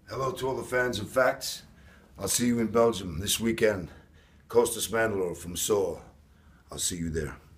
Hello to all the fans of Facts. I'll see you in Belgium this weekend. Costas Mandylor from Seoul. I'll see you there.